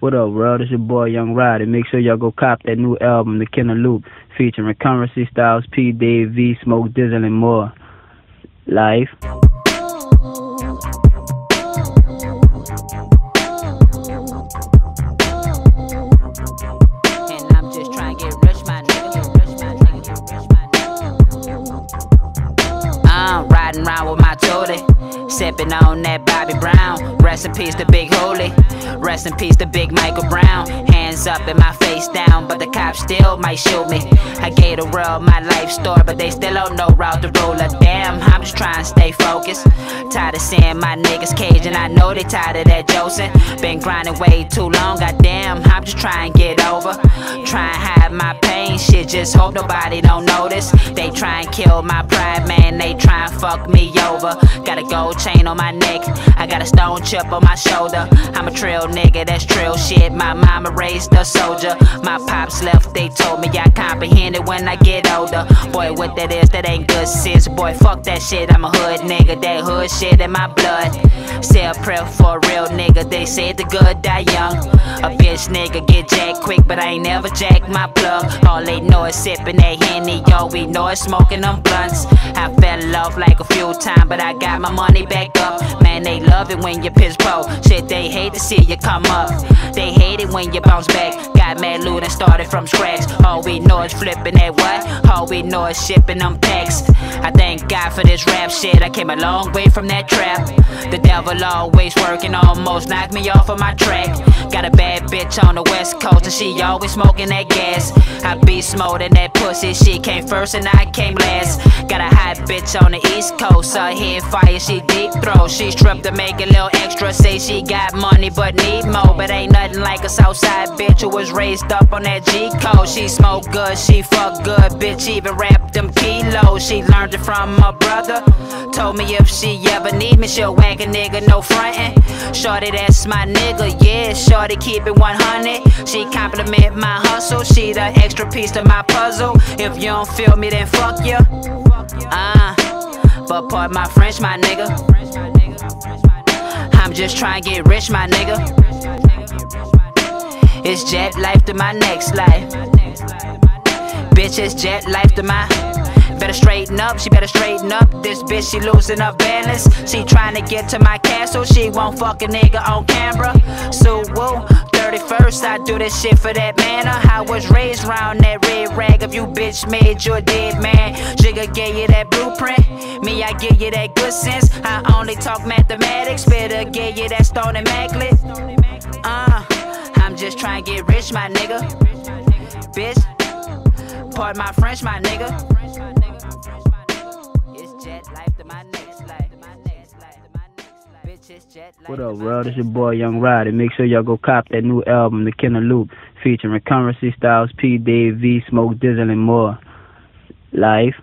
What up, world? It's your boy, Young Roddy. Make sure y'all go cop that new album, The Killer Loop, featuring Currency, Styles, P, Dave, V, Smoke, Dizzle, and more. Life. Riding around with my tootie, sipping on that Bobby Brown. Rest in peace to Big Holy, rest in peace to Big Michael Brown. Hands up and my face down, but the cops still might shoot me. I gave the world my life story, but they still don't know route to ruler. Damn, I'm just trying to stay focused. Tired of seeing my niggas cage, and I know they tired of that Joseph. Been grinding way too long, goddamn, I'm just trying to get over. Trying to hide my pain, shit, just hope nobody don't notice. They try and kill my pride, man, they try and fuck me over. Got a gold chain on my neck, I got a stone chip on my shoulder. I'm a trill nigga, that's trill shit. My mama raised a soldier, my pops left, they told me I comprehend it when I get older. Boy, what that is, that ain't good sense. Boy, fuck that shit, I'm a hood nigga, that hood shit in my blood. Say a prayer for a real nigga, they said the good die young. A bitch nigga get jacked quick, but I ain't never jacked my plug. All they know is sipping that Henny, yo, we know it's smoking them blunts. I fell off like a few times, but I got my money back up. Man, they love it when you piss po. Shit, they hate to see you come up. They hate it when you bounce back. Got mad loot and started from scratch. All we know is flipping that what? All we know is shipping them packs. I thank God for this rap shit, I came a long way from that trap. The devil always working, almost knocked me off of my track. Got a bad bitch on the west coast and she always smoking that gas. I be smoking that pussy, she came first and I came last. Got a hot bitch on the east coast, her head fire, she deep throat. She stripped to make a little extra, say she got money but need more. But ain't nothing like a southside bitch who was raised up on that G code. She smoke good, she fuck good, bitch even rap them kilos. She learned it from her brother, told me if she ever need me she'll whack a nigga, no frontin'. Shorty, that's my nigga, yeah, shorty keep it 100. She compliment my hustle, she the extra piece to my puzzle. If you don't feel me then fuck ya. But pardon my French, my nigga, I'm just trying to get rich, my nigga. It's jet life to my next life. Bitch, it's jet life to my. Better straighten up, she better straighten up. This bitch, she losing her balance. She trying to get to my castle, she won't fuck a nigga on camera. So woo, 31st, I do this shit for that manner. I was raised round that red rag. If you bitch made you a dead man, Jigga gave you that blueprint, me I give you that good sense. I only talk mathematics, better give you that stone immaculate. I'm just trying to get rich, my nigga. Bitch, pardon my French, my nigga. What up, world? It's your boy, Young Roddy. Make sure y'all go cop that new album, The Killer Loop, featuring Currency, Styles, P, Dave, V, Smoke, Dizzle, and more. Life.